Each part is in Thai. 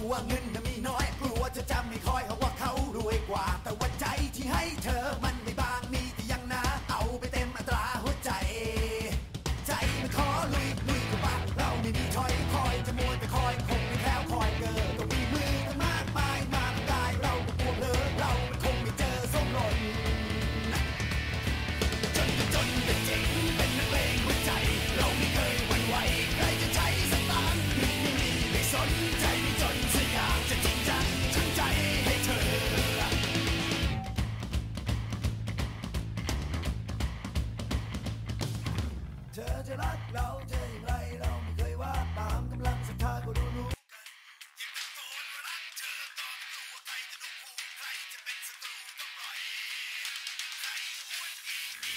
ลัวเงินมีน้อยกลัวจะจำไม่คอยเขาว่าเขารวยกว่าแต่ว่าใจที่ให้เธอมันไม่บางมีแต่ยังนะเอาไปเต็มอัตราหัวใจใจมันขอลุยกับบ้านเราไม่มีถอยคอยจะมัวแต่คอยคงไม่แคล้วคอยเกิดก็มีมือกันมากมายมากกายเราก็กลัวเพลอเรามันคงไม่เจอส้มหล่นจนเป็นจริงเป็นนักเลงหัวใจเราไม่เคยหวั่นไหวใครจะใช้สตางค์ไม่สนใจไม่จนสักอย่างจะจริงจังทั้งใจให้เธอเธอจะรักเราจะอย่างไรเราไม่เคยว่าตามกำลังศรัทธาก็รู้กันยังตะโกนว่ารักเธอตอนกลัวใครจะดูคู่ใครจะเป็นศัตรูก็ปล่อยใครอวดดี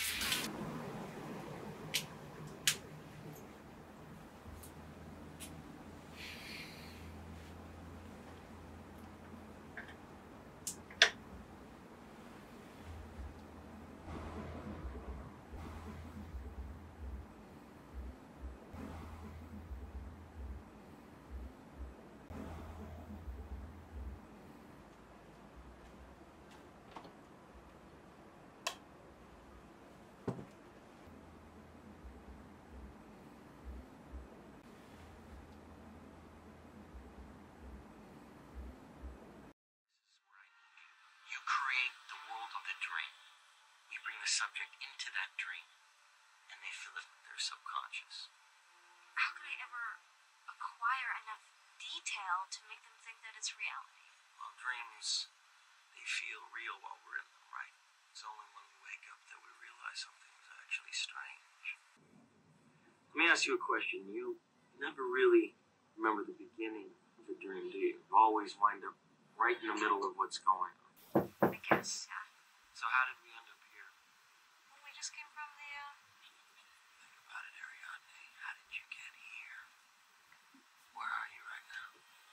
You create the world of the dream. You bring the subject into that dream, and they fill it with their subconscious. How could I ever acquire enough detail to make them think that it's reality? Well, dreams, they feel real while we're in them, right? It's only when we wake up that we realize something is actually strange. Let me ask you a question. You never really remember the beginning of a dream, do you? You always wind up right in the middle of what's going on. I guess, yeah. So how did we end up here? Well, we just came from the, Think about it, Ariadne. How did you get here? Where are you right now?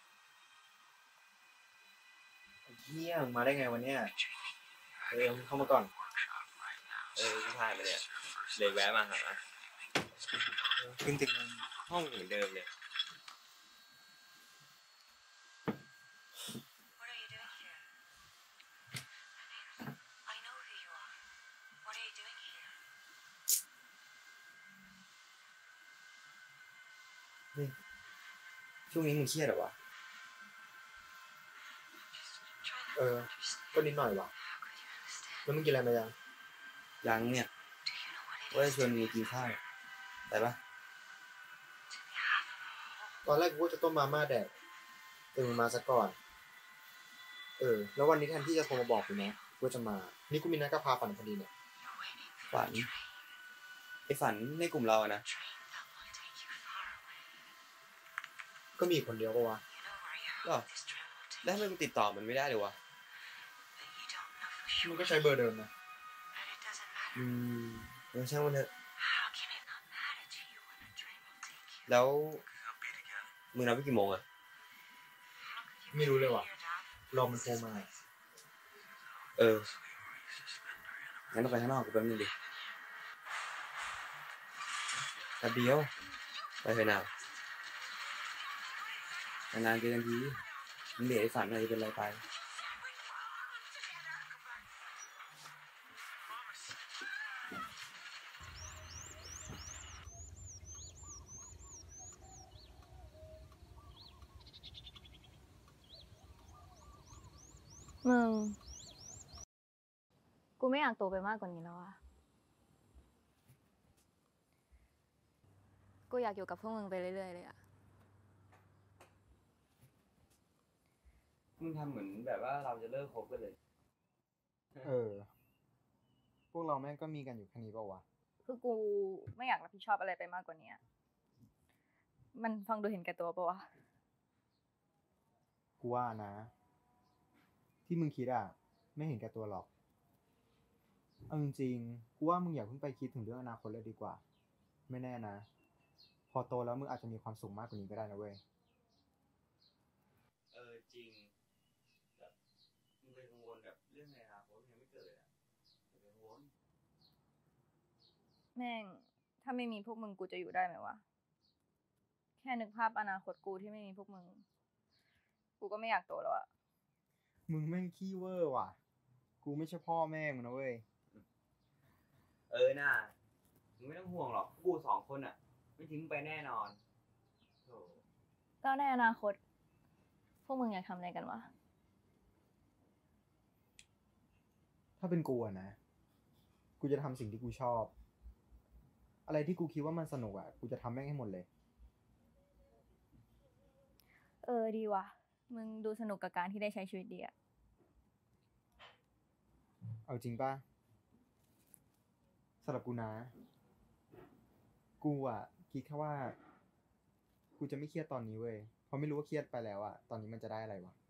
เฮียมึงมาได้ไงวันเนี้ยมึงเข้ามาก่อน Workshop right now. ที่ผ่านมาเนี่ยเลยแวะมาหาขึ้นถึงห้องเหมือนเดิมเลย What are you doing here? I know who you are. What are you doing here? ช่วงนี้มึงเครียดเหรอวะ Try to ก็นิดหน่อยวะ How could you understand? แล้วมึงกินอะไรมายังเนี่ย Do you know what it ว่าจะ is ชวนมึงกินข้าวไปปะ to be half of a whole? ตอนแรกกูจะต้มมาม่าแดกแต่มึงมาซะก่อนแล้ววันนี้แทนที่จะโทรมาบอกกูนะกูจะมานี่กูมีนัดกับพาฝันพอดีเนี่ย You're waiting for ฝัน the train. ไอ้ฝันในกลุ่มเราอะนะ Train that will take you far away. ก็มีคนเดียวปะวะ You know where you Oh. hope this train will take แล้วทำไมกูติดต่อมันไม่ได้เลยวะ but you don't know for มึง sure. ก็ใช้เบอร์เดิมนะ But it doesn't matter. งั้นช่างมันเถอะ How can it not matter to you when a train will take you? แล้ว I'll be together. มึงนัดไปกี่โมงอะ How could you ไม่รู้เลยว่ะ figure it out? รอมันโทรมางั้นเราไปข้างนอกกันแป๊บนึงดิแป๊บเดียวไปเถอะนะนานๆเจอกันทีมึงเดี๋ยวไอ้ฝันอะไรเป็นไรไปมึงกูไม่อยากโตไปมากกว่านี้แล้วอะกูอยากอยู่กับพวกมึงไปเรื่อยๆเลยอะมึงทำเหมือนแบบว่าเราจะเลิกคบกันเลยพวกเราแม่งก็มีกันอยู่แค่นี้ป่าววะคือกูไม่อยากรับผิดชอบอะไรไปมากกว่านี้อะมันฟังดูเห็นแก่ตัวปะวะกูว่านะ ที่มึงคิดอ่ะไม่เห็นแก่ตัวหรอกเอาจริงๆกูว่ามึงอย่าเพิ่งไปคิดถึงเรื่องอนาคตเลยดีกว่า ไม่แน่นะ พอโตแล้วมึงอาจจะมีความสุขมากกว่านี้ก็ได้นะเว้ยจริงแบบมึงเป็นกังวลแบบเรื่องในอนาคตยังไม่เกิดอะอย่าไปกังวลแม่งถ้าไม่มีพวกมึงกูจะอยู่ได้ไหมวะ แค่นึกภาพอนาคตกูที่ไม่มีพวกมึงกูก็ไม่อยากโตแล้วอะมึงแม่งขี้เวอร์ว่ะ กูไม่ใช่พ่อแม่มึงนะเว้ยน่ามึงไม่ต้องห่วงหรอกกูสองคนอ่ะ ไม่ทิ้งไปแน่นอนโธ่แล้วในอนาคต พวกมึงอยากทำอะไรกันวะถ้าเป็นกูอะนะ กูจะทำสิ่งที่กูชอบ อะไรที่กูคิดว่ามันสนุกอะกูจะทำแม่งให้หมดเลยดีว่ะ มึงดูสนุกกับการที่ได้ใช้ชีวิตดีอะเอาจริงป่ะสำหรับกูนะ กูอะคิดแค่ว่า กูจะไม่เครียดตอนนี้เว้ย เพราะไม่รู้ว่าเครียดไปแล้วอะตอนนี้มันจะได้อะไรวะ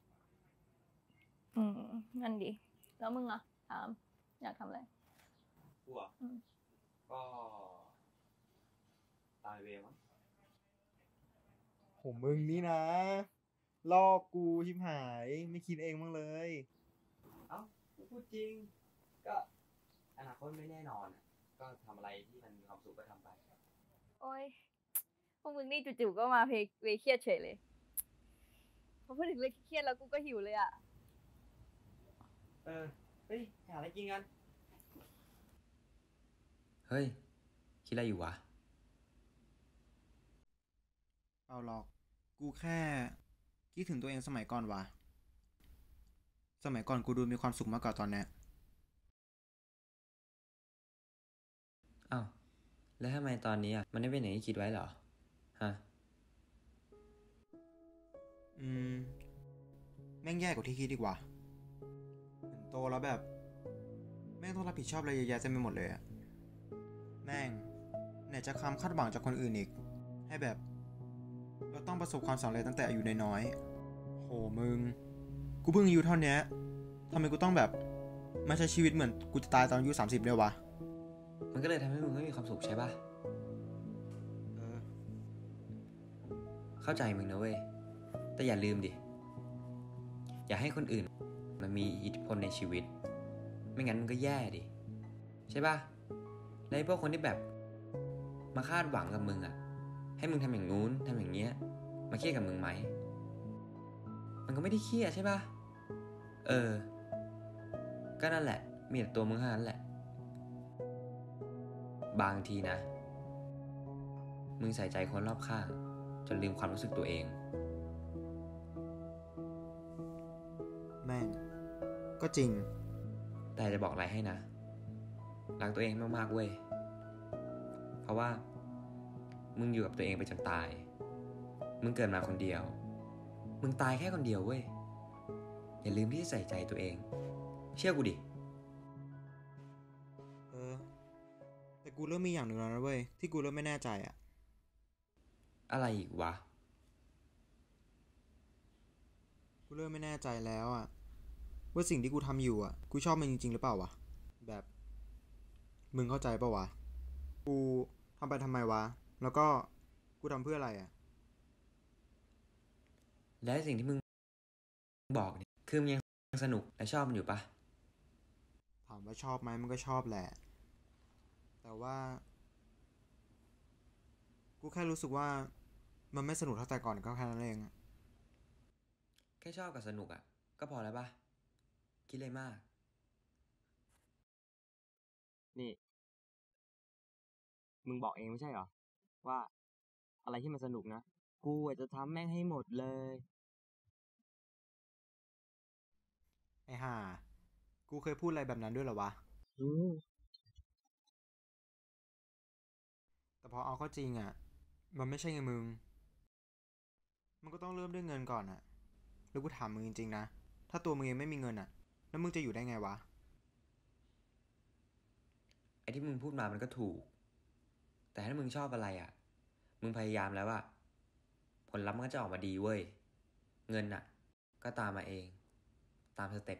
นั่นดี แล้วมึงอะถาม อยากทำอะไรกูอ่ะอืมก็ตายเวรมั้งโหมึงนี่นะลอกกูชิบหาย ไม่คิดเองมั้างเลยเอ้ากูพูดจริง ก็อนาคตไม่แน่นอนอะก็ทำอะไรที่มันมีความสุขก็ทำไปโอ้ย พวกมึงนี่จู่ๆก็มาเวเครียดเฉยเลยพอพูดถึงเรื่องเครียดแล้วกูก็หิวเลยอะเฮ้ยหาอะไรกินกันเฮ้ย คิดอะไรอยู่วะเอาหรอก กูแค่คิดถึงตัวเองสมัยก่อนวะสมัยก่อนกูดูมีความสุขมากกว่าตอนเนี้ยอ้าว แล้วทำไมตอนนี้อ่ะ มันไม่เป็นอย่างที่คิดไว้เหรอ ฮะแม่งแย่กว่าที่คิดดีกว่าเห็นโตแล้วแบบ แม่งต้องรับผิดชอบอะไรเยอะแยะเต็มไปหมดเลยอะแม่งไหนจะความคาดหวังจากคนอื่นอีก ให้แบบ เราต้องประสบความสำเร็จตั้งแต่อายุน้อยๆโหมึง กูเพิ่งอายุเท่านี้ทำไมกูต้องแบบมาใช้ชีวิตเหมือนกูจะตายตอนอายุ30เลยวะมันก็เลยทำให้มึงไม่มีความสุขใช่ปะเออเข้าใจมึงนะเว้ย แต่อย่าลืมดิ อย่าให้คนอื่นมันมีอิทธิพลในชีวิต ไม่งั้นมึงก็แย่ดิ ใช่ปะแล้วไอ้พวกคนที่แบบ มาคาดหวังกับมึงอ่ะ ให้มึงทำอย่างนู้นทำอย่างเงี้ย มาเครียดกับมึงไหม มันก็ไม่ได้เครียดใช่ปะก็นั่นแหละ มีแต่ตัวมึงเท่านั้นแหละ บางทีนะ มึงใส่ใจคนรอบข้าง จนลืมความรู้สึกตัวเองแม่ง ก็จริงแต่จะบอกอะไรให้นะ รักตัวเองมากๆเว้ย เพราะว่า มึงอยู่กับตัวเองไปจนตาย มึงเกิดมาคนเดียว มึงตายแค่คนเดียวเว้ย อย่าลืมที่จะใส่ใจตัวเอง เชื่อกูดิแต่กูเริ่มมีอย่างหนึ่งแล้วนะเว้ย ที่กูเริ่มไม่แน่ใจอะอะไรอีกวะกูเริ่มไม่แน่ใจแล้วอะว่าสิ่งที่กูทำอยู่อะกูชอบมันจริงๆหรือเปล่าวะ แบบ มึงเข้าใจปะวะ กูทำไปทำไมวะ แล้วก็กูทำเพื่ออะไรอะและสิ่งที่มึงบอกเนี่ย คือมึงยังสนุกและชอบมันอยู่ปะถามว่าชอบไหมมันก็ชอบแหละ แต่ว่า กูแค่รู้สึกว่ามันไม่สนุกเท่าแต่ก่อนก็แค่นั้นเองอะแค่ชอบกับสนุกอ่ะ ก็พอแล้วปะคิดเลยมากนี่ มึงบอกเองไม่ใช่เหรอ ว่าอะไรที่มันสนุกนะ กูจะทำแม่งให้หมดเลยไอ้ห่า กูเคยพูดอะไรแบบนั้นด้วยเหรอวะ แต่พอเอาเข้าจริงอะมันไม่ใช่ไงมึง มันก็ต้องเริ่มด้วยเงินก่อนอะแล้วกูถามมึงจริงๆนะ ถ้าตัวมึงเองไม่มีเงินอะแล้วมึงจะอยู่ได้ไงวะไอ้ที่มึงพูดมามันก็ถูก แต่ถ้ามึงชอบอะไรอ่ะ มึงพยายามแล้วอ่ะ ผลลัพธ์มันก็จะออกมาดีเว้ย เงินอ่ะ ก็ตามมาเอง ตามสเต็ป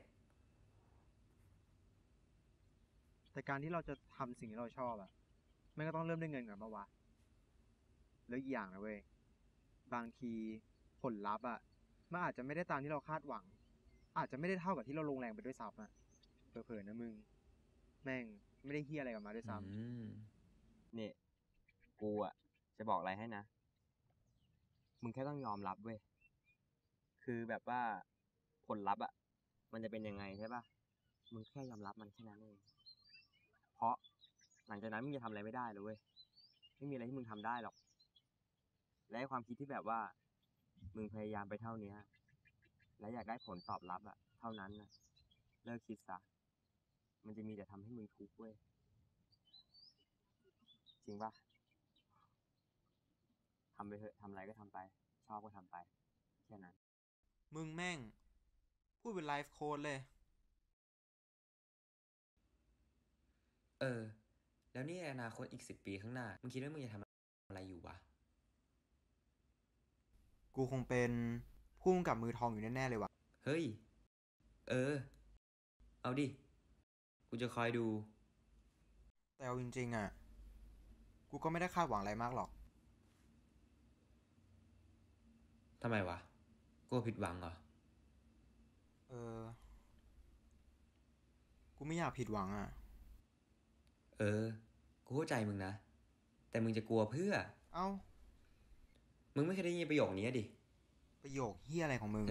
แต่การที่เราจะทำสิ่งที่เราชอบอะมันก็ต้องเริ่มด้วยเงินก่อนปะวะ แล้วอีกอย่างนะเว้ย บางทีผลลัพธ์อะมันอาจจะไม่ได้ตามที่เราคาดหวัง อาจจะไม่ได้เท่ากับที่เราลงแรงไปด้วยซ้ำอะเผลอๆนะมึง แม่งไม่ได้เฮี้ยอะไรกลับมาด้วยซ้นี่ กูอ่ะ จะบอกอะไรให้นะ มึงแค่ต้องยอมรับเว้ย คคือแบบว่าผลลัพธ์อะมันจะเป็นยังไงใช่ป่ะมึงแค่ยอมรับมันแค่นั้นเองเพราะหลังจากนั้นมึงจะทำอะไรไม่ได้เลยเว้ยไม่มีอะไรที่มึงทำได้หรอกและความคิดที่แบบว่ามึงพยายามไปเท่านี้และอยากได้ผลตอบรับอะเท่านั้นนะเลิกคิดซะมันจะมีแต่ทำให้มึงทุกข์เว้ยจริงป่ะทำไปเถอะทำอะไรก็ทำไปชอบก็ทำไปแค่นั้นมึงแม่ง พูดเป็นไลฟ์โค้ดเลยแล้วนี่ในอนาคตอีก10 ปีข้างหน้ามึงคิดว่ามึงจะทำอะไรอยู่วะกูคงเป็นผู้กำกับมือทองอยู่แน่ๆเลยว่ะเฮ้ย เอาดิ กูจะคอยดูแต่เอาจริงๆอ่ะ กูก็ไม่ได้คาดหวังอะไรมากหรอกทำไมวะ กูผิดหวังเหรอกูไม่อยากผิดหวังอ่ะกูเข้าใจมึงนะ แต่มึงจะกลัวเพื่อเอ้ามึงไม่เคยได้ยินประโยคนี้ดิประโยคเฮียอะไรของมึง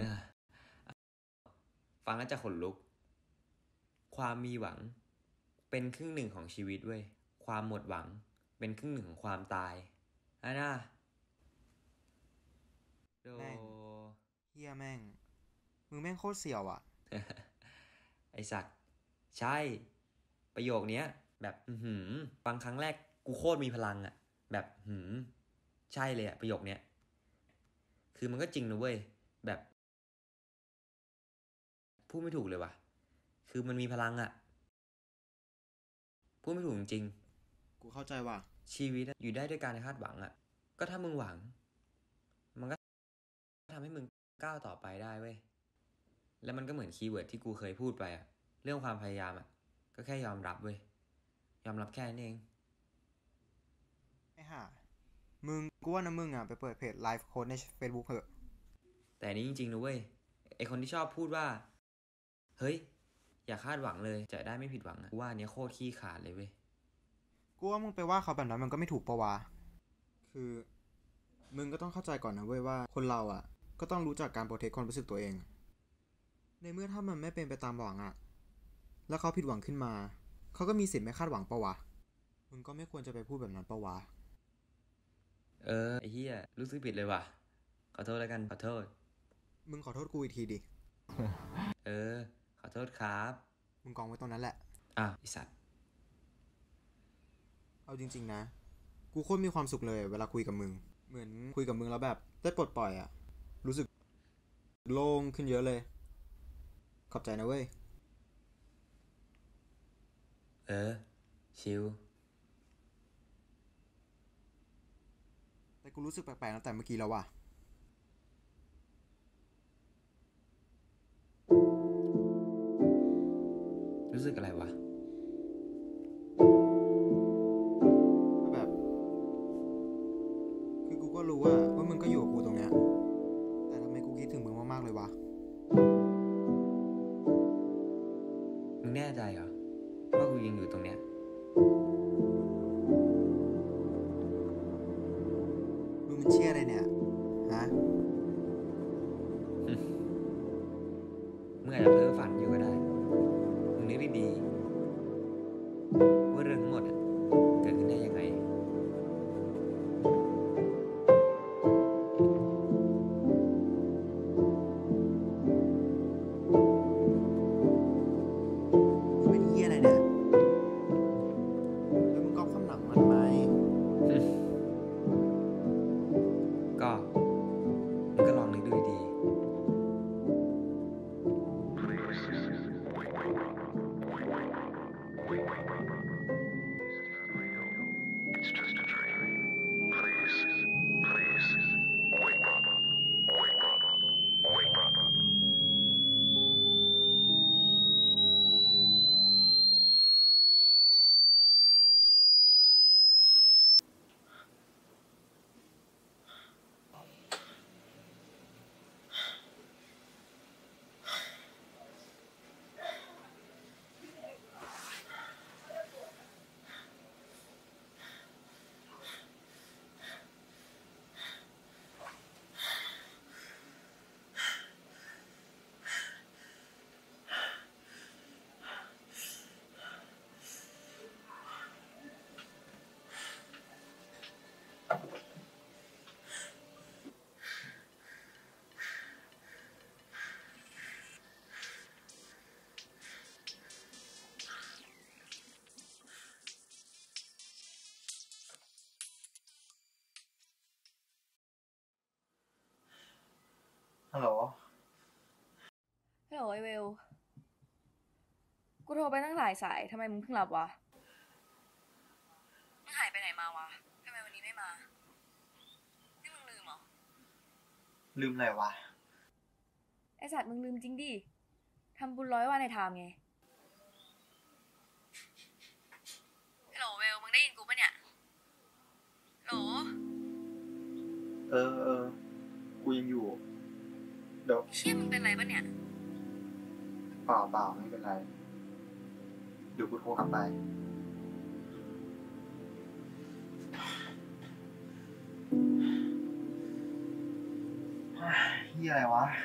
ฟังแล้วจะขนลุก ความมีหวัง เป็นครึ่งหนึ่งของชีวิตเว้ย ความหมดหวัง เป็นครึ่งหนึ่งของความตายนะโดแม่ง เฮียแม่ง มึงแม่งโคตรเสี่ยวอ่ะไอสัตว์ ใช่ ประโยคเนี้ย แบบฟังครั้งแรกกูโคตรมีพลังอะแบบใช่เลยอะประโยคเนี้ย คือมันก็จริงนะเว้ย แบบพูดไม่ถูกเลยว่ะ คือมันมีพลังอะพูดไม่ถูกจริงกูเข้าใจว่ะชีวิตอะอยู่ได้ด้วยการคาดหวังอะก็ถ้ามึงหวัง มันก็ทำให้มึงก้าวต่อไปได้เว้ย แล้วมันก็เหมือนคีย์เวิร์ดที่กูเคยพูดไปอะเรื่องความพยายามอะก็แค่ยอมรับเว้ย ยอมรับแค่นั้นเองไอ้ห่า มึง กูว่านะมึงอ่ะ ไปเปิดเพจไลฟ์โค้ดใน Facebook เถอะแต่นี้จริงๆนะเว้ย ไอคนที่ชอบพูดว่า เฮ้ย อย่าคาดหวังเลยจะได้ไม่ผิดหวังอะกูว่าอันเนี้ยโคตรขี้ขาดเลยเว้ยกูว่ามึงไปว่าเขาแบบนั้นมันก็ไม่ถูกปะวะ คือ มึงก็ต้องเข้าใจก่อนนะเว้ยว่า คนเราอ่ะ ก็ต้องรู้จักการโปรเทคความรู้สึกตัวเอง ในเมื่อถ้ามันไม่เป็นไปตามหวังอ่ะ แล้วเขาผิดหวังขึ้นมา เขาก็มีสิทธิ์ไม่คาดหวังปะวะ มึงก็ไม่ควรจะไปพูดแบบนั้นปะวะไอ้เหี้ยรู้สึกผิดเลยว่ะ ขอโทษแล้วกัน ขอโทษมึงขอโทษกูอีกทีดิขอโทษครับมึงกองไว้ตรงนั้นแหละไอสัตว์เอาจริงๆนะ กูโคตรมีความสุขเลยเวลาคุยกับมึง เหมือนคุยกับมึงแล้วแบบได้ปลดปล่อยอะรู้สึกโล่งขึ้นเยอะเลย ขอบใจนะเว้ยชิลแต่กูรู้สึกแปลกๆตั้งแต่เมื่อกี้แล้วว่ะรู้สึกอะไรวะก็แบบ คือกูก็รู้ว่ามึงก็อยู่กับกูตรงเนี้ย แต่ทำไมกูคิดถึงมึงมากๆเลยวะมึงแน่ใจเหรอ ว่ากูยังอยู่ตรงเนี้ยมึงมันเชี่ยอะไรเนี่ย ฮะมึงอาจจะเพ้อฝันอยู่ก็ได้ มึงนึกดีๆว่าเรื่องทั้งหมดอะเกิดขึ้นได้ยังไงมึงเป็นเหี้ยอะไรเนี่ย แล้วมึงก๊อปคำหนังมาทำไมก็มึงก็ลองนึกดูดีๆเวล กูโทรไปตั้งหลายสายทำไมมึงเพิ่งรับวะ มึงหายไปไหนมาวะทำไมวันนี้ไม่มา นี่มึงลืมเหรอลืมอะไรวะไอสัตว์มึงลืมจริงดิ ทำบุญ100 วันในไทม์ไงฮัลโหลเวล มึงได้ยินกูปะเนี่ยฮัลโหลเออ กูยังอยู่ เดี๋ยวเชี่ยมึงเป็นไรปะเนี่ยเปล่าไม่เป็นไร เดี๋ยวกูโทรกลับไปเฮียอะไรวะ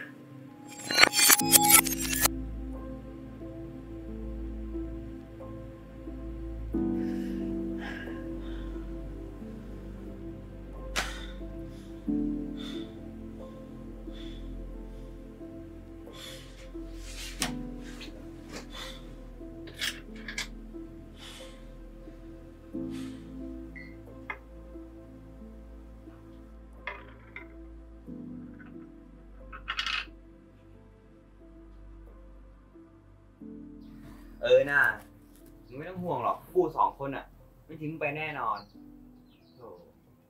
น่ามึงไม่ต้องห่วงหรอกกู2 คนอ่ะไม่ทิ้งไปแน่นอนโธ่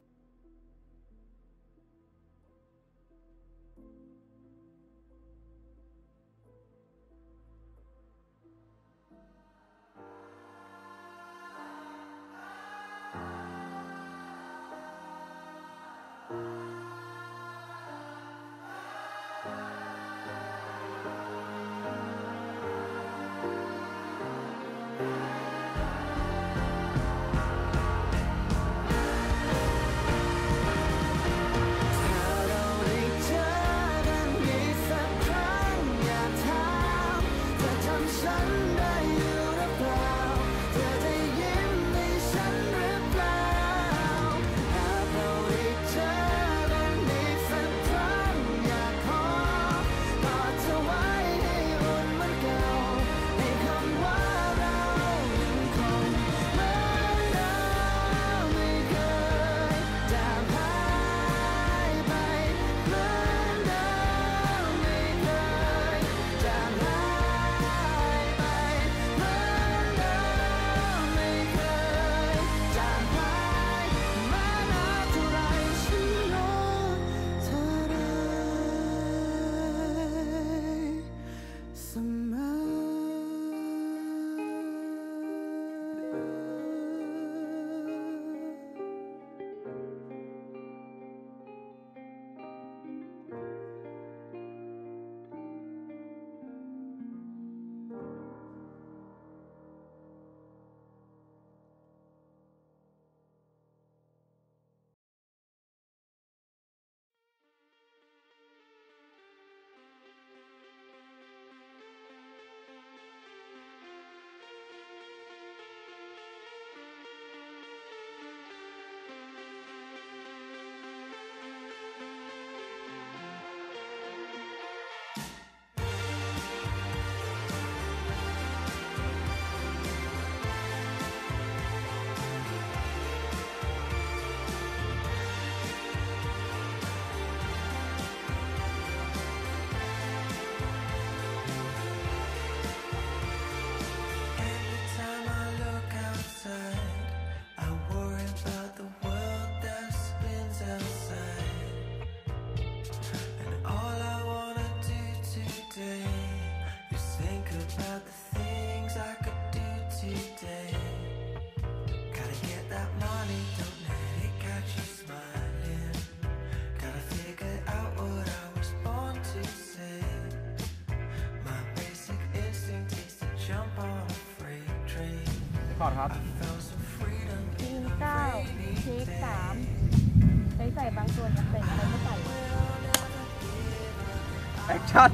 ขอดครับทีม9เทค3ใส่บางส่วนกับใส่อะไรไม่ใส่แอคชั่น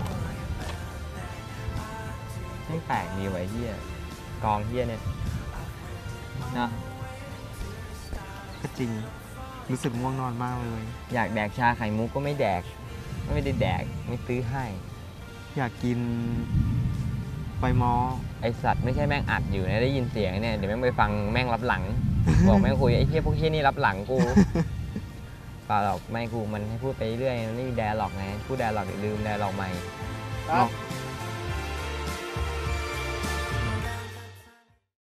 ไม่แปลกดีไว้เฮียกองเฮียเนี่ยนะก็จริง รู้สึกง่วงนอนมากเลยอยากแดกชาไข่มุกก็ไม่แดก ไม่ได้แดกไม่ซื้อให้อยากกินไปมอไอสัตว์ไม่ใช่แม่งอัดอยู่นะได้ยินเสียงเนี่ยเดี๋ยวแม่งไปฟังแม่งรับหลัง บอกแม่งคุยไอ้เหี้ยพวกเหี้ยนี่รับหลังกู เปล่าหรอกไม่กูมันให้พูดไปเรื่อยมันไม่มีแดร์หรอกไงพูดแดร์หรอกเดี๋ยวลืมแดร์หรอกใหม่ครับ